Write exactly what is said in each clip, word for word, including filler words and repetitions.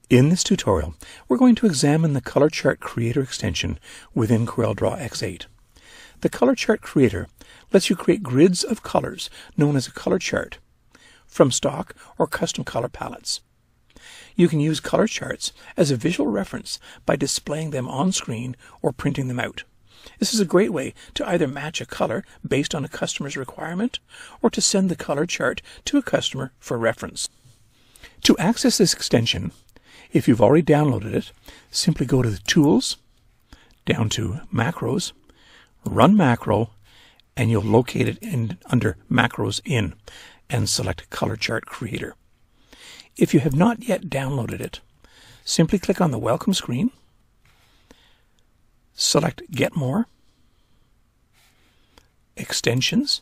In this tutorial, we're going to examine the Color Chart Creator extension within CorelDRAW X eight. The Color Chart Creator lets you create grids of colors known as a color chart from stock or custom color palettes. You can use color charts as a visual reference by displaying them on screen or printing them out. This is a great way to either match a color based on a customer's requirement or to send the color chart to a customer for reference. To access this extension, if you've already downloaded it, simply go to the Tools, down to Macros, Run Macro, and you'll locate it in, under Macros In, and select Color Chart Creator. If you have not yet downloaded it, simply click on the Welcome screen, select Get More, Extensions,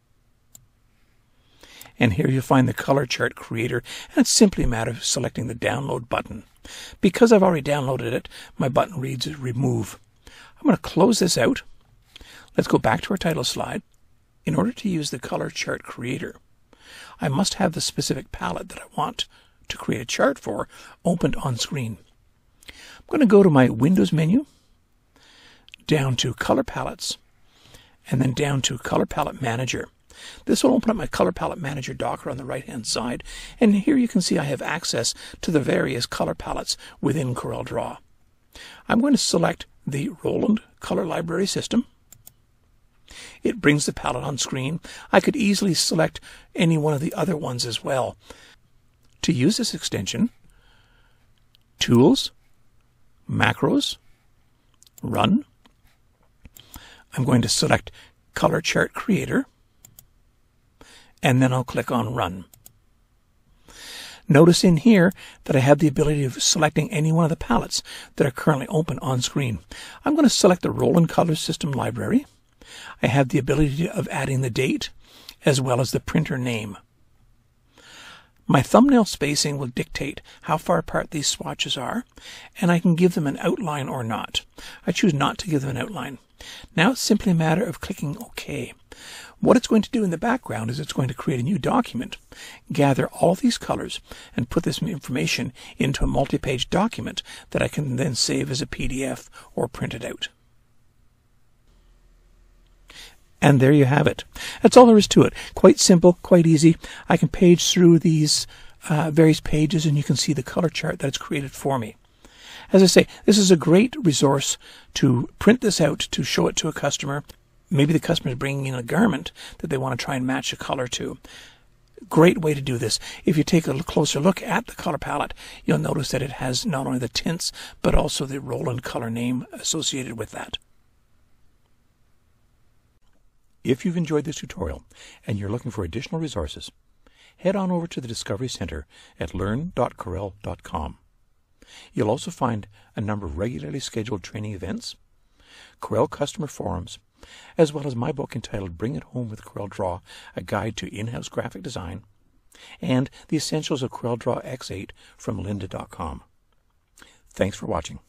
and here you'll find the Color Chart Creator, and it's simply a matter of selecting the Download button. Because I've already downloaded it, my button reads Remove. I'm going to close this out. Let's go back to our title slide. In order to use the Color Chart Creator, I must have the specific palette that I want to create a chart for opened on screen. I'm going to go to my Windows menu, down to Color Palettes, and then down to Color Palette Manager. This will open up my Color Palette Manager Docker on the right-hand side, and here you can see I have access to the various color palettes within CorelDRAW. I'm going to select the Roland Color Library System. It brings the palette on screen. I could easily select any one of the other ones as well. To use this extension, Tools, Macros, Run. I'm going to select Color Chart Creator, and then I'll click on Run. Notice in here that I have the ability of selecting any one of the palettes that are currently open on screen. I'm going to select the Roland Color System Library. I have the ability of adding the date as well as the printer name. My thumbnail spacing will dictate how far apart these swatches are, and I can give them an outline or not. I choose not to give them an outline. Now it's simply a matter of clicking OK. What it's going to do in the background is it's going to create a new document, gather all these colors, and put this information into a multi-page document that I can then save as a P D F or print it out. And there you have it. That's all there is to it. Quite simple, quite easy. I can page through these uh, various pages and you can see the color chart that it's created for me. As I say, this is a great resource to print this out, to show it to a customer. Maybe the customer is bringing in a garment that they want to try and match a color to. Great way to do this. If you take a closer look at the color palette, you'll notice that it has not only the tints, but also the Roland color name associated with that. If you've enjoyed this tutorial and you're looking for additional resources, head on over to the Discovery Center at learn dot corel dot com. You'll also find a number of regularly scheduled training events, Corel customer forums, as well as my book entitled Bring It Home with CorelDRAW, a guide to in-house graphic design, and the essentials of CorelDRAW X eight from lynda dot com. Thanks for watching.